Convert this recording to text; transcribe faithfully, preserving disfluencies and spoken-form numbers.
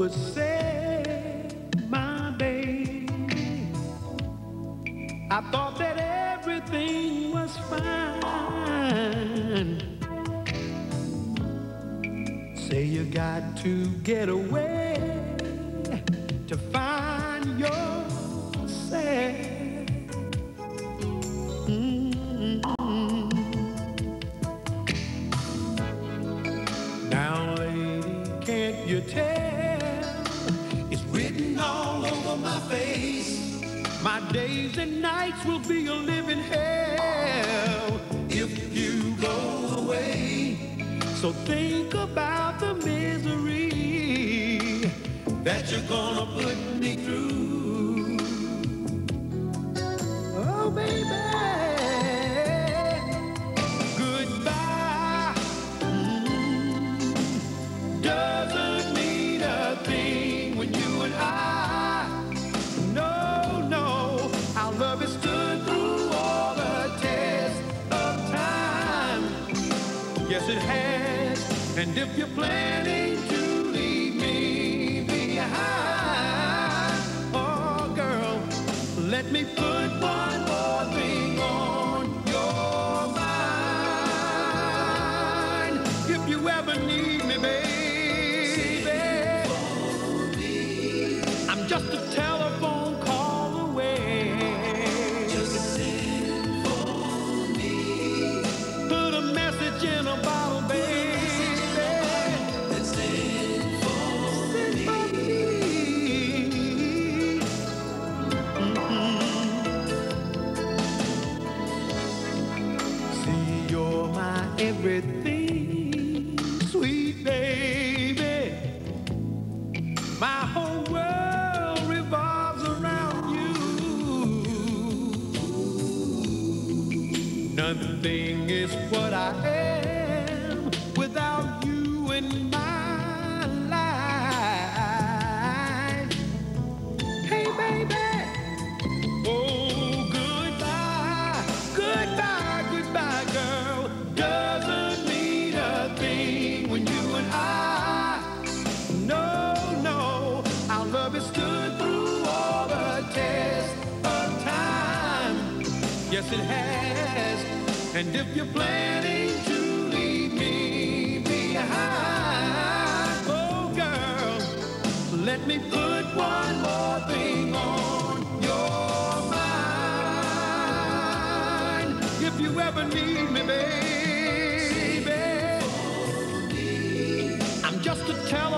would say, my baby, I thought that everything was fine. Say you got to get away to find yourself. Mm-hmm. Now, lady, can't you tell? It's written all over my face. My days and nights will be a living hell if you go away. So think about the misery that you're gonna put me through. Oh, baby, goodbye mm, doesn't mean a thing when you and I. No, no, our love has stood through all the tests of time. Yes, it has. And if you're planning to leave me behind, oh girl, let me put one more thing on your mind. If you ever need me, baby, I'm just a telephone call away. Just send for me. Put a message in a bottle, baby. Everything, sweet baby, my whole world revolves around you. Nothing is what I am without you in my life. Hey baby, oh goodbye, goodbye, goodbye girl. Doesn't mean a thing when you and I. No, no, our love has stood through all the tests of time. Yes, it has. And if you're planning to leave me behind, oh girl, let me put one more thing on your mind. If you ever need me, baby, just to tell